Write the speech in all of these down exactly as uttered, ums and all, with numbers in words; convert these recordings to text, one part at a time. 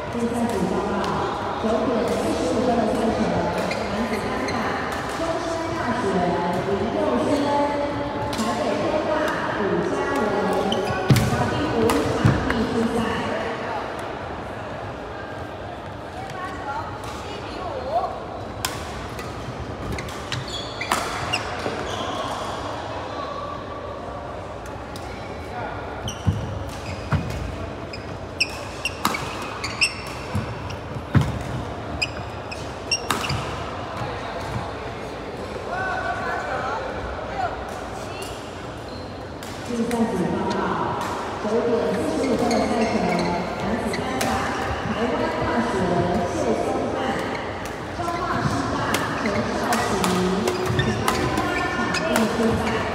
现在主报告，九点四十五分的赛程，男子单打，中山大学林佑轩，台北科大武家文，到第五场地初赛。 竞赛组报告，九点四十五分的赛程，男子单打，台湾大学谢宗翰，彰化师大陈少奇，请大家场地初赛。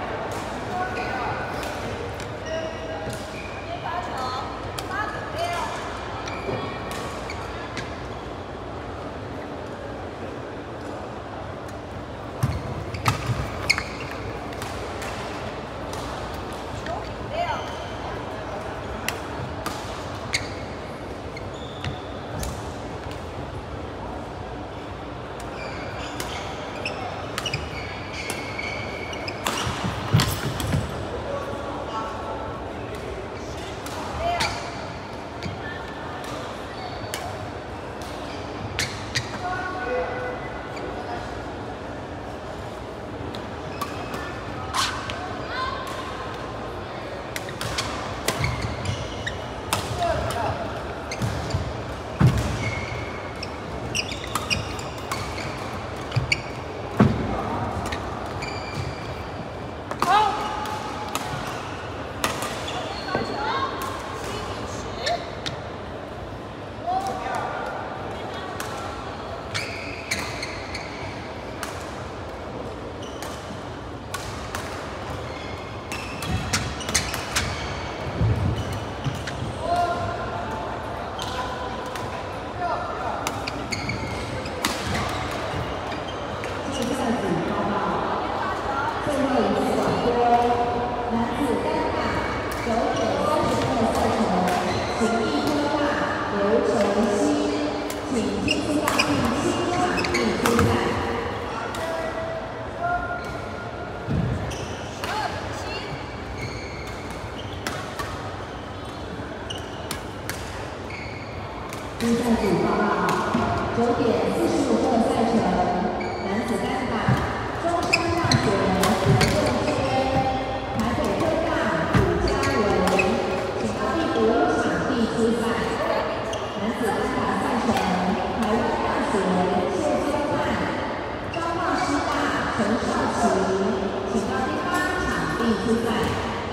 竞赛组报告，九点四十五分的赛程，男子单打，中山大学林佑轩，台北科大武家文，请到第五场地初赛。男子单打赛程，台湾大学谢宗翰，彰化师大陈少奇，请到第八场地初赛。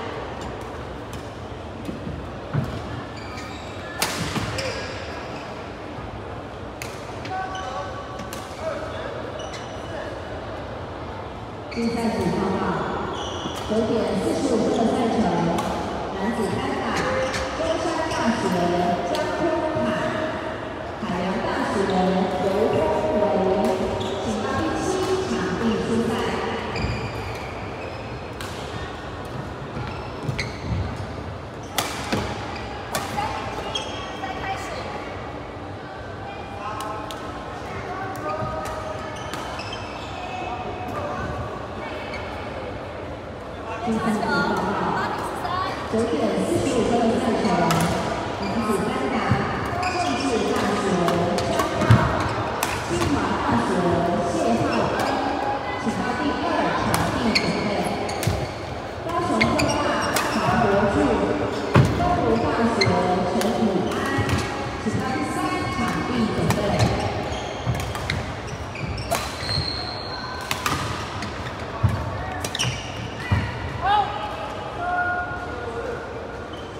竞赛组报告，九点四十五分的赛程，男子单打，中山大学江坤凯，海洋大学刘峰维，请到第七场地初赛。 竞赛组报告，九点四十五分的赛程，男子单打，政治大学张浩，清华大学谢浩恩，请到第二场地准备。高雄科大曹国柱，东吴大学陈武安，请到第三场地准备。 竞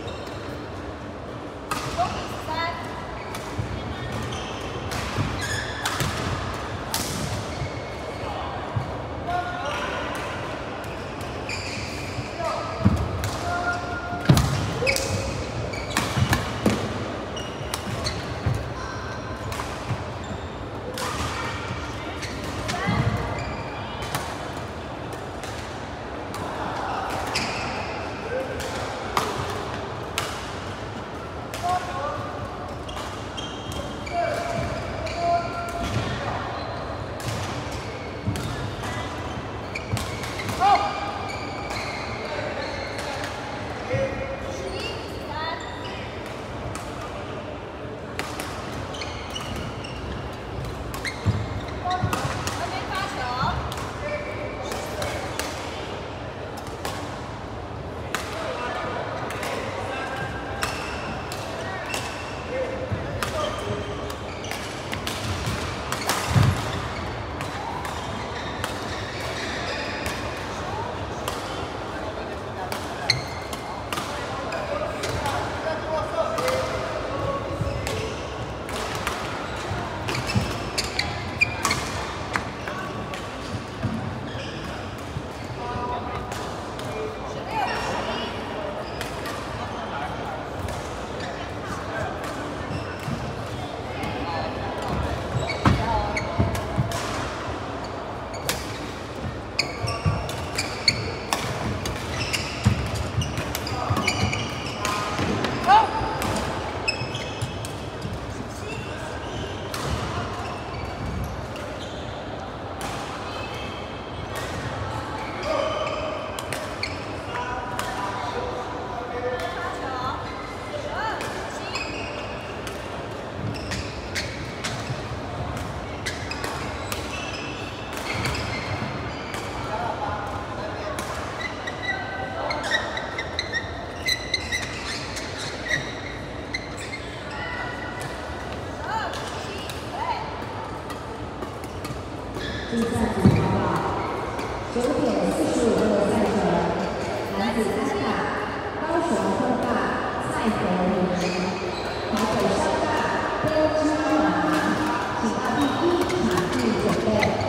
赛合理，跑者上大标之马，请到第一场地准备。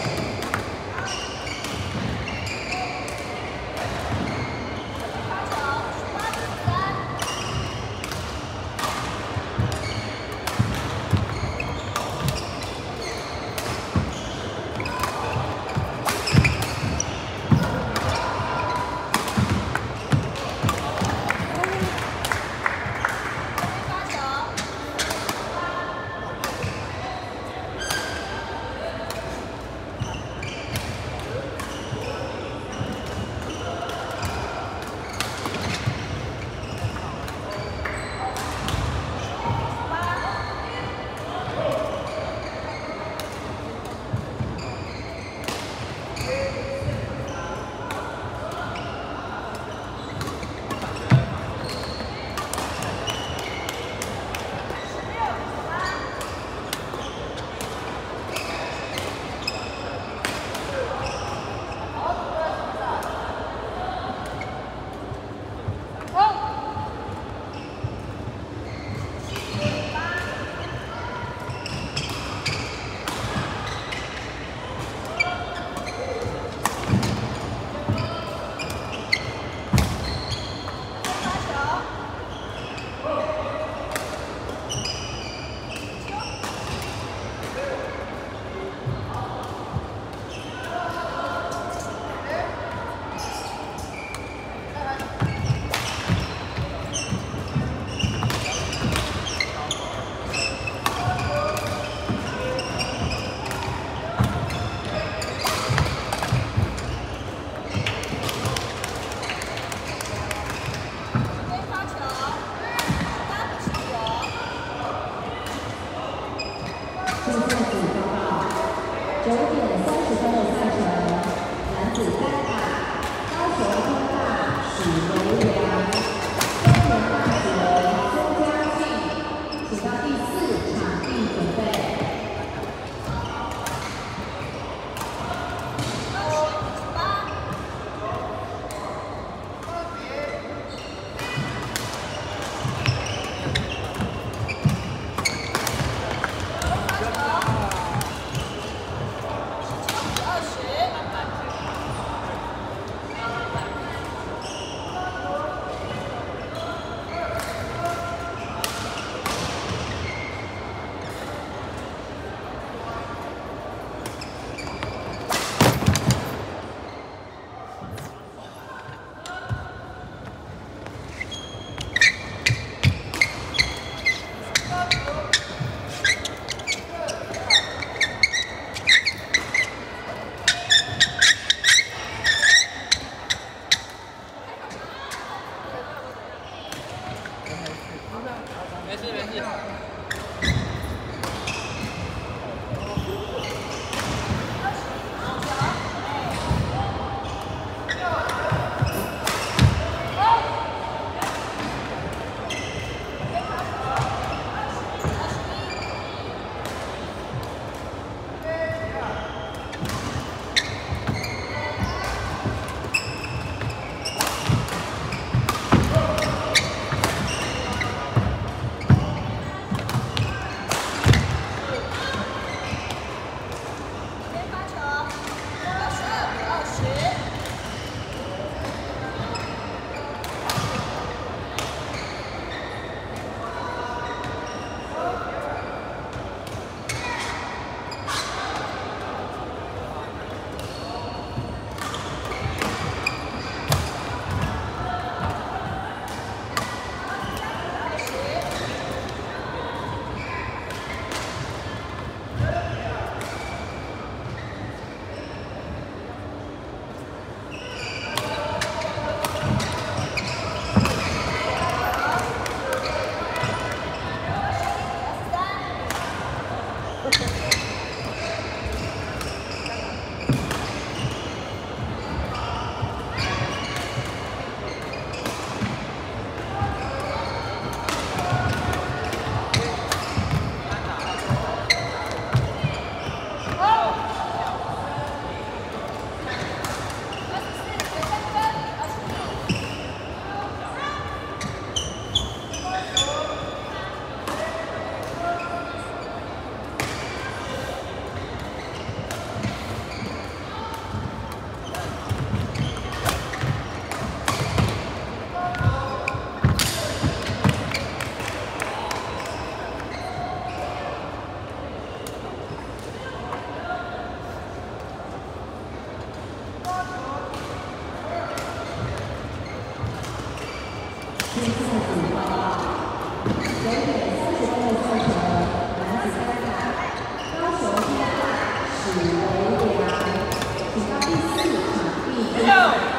九点三十分的赛程，男子单打，高雄科大许维良，中原大学周家庆，请到第四场地准备。 没事没事。 现在组报告，九点三十分的赛程，男子单打，高雄天汉史维良，请到第四场地。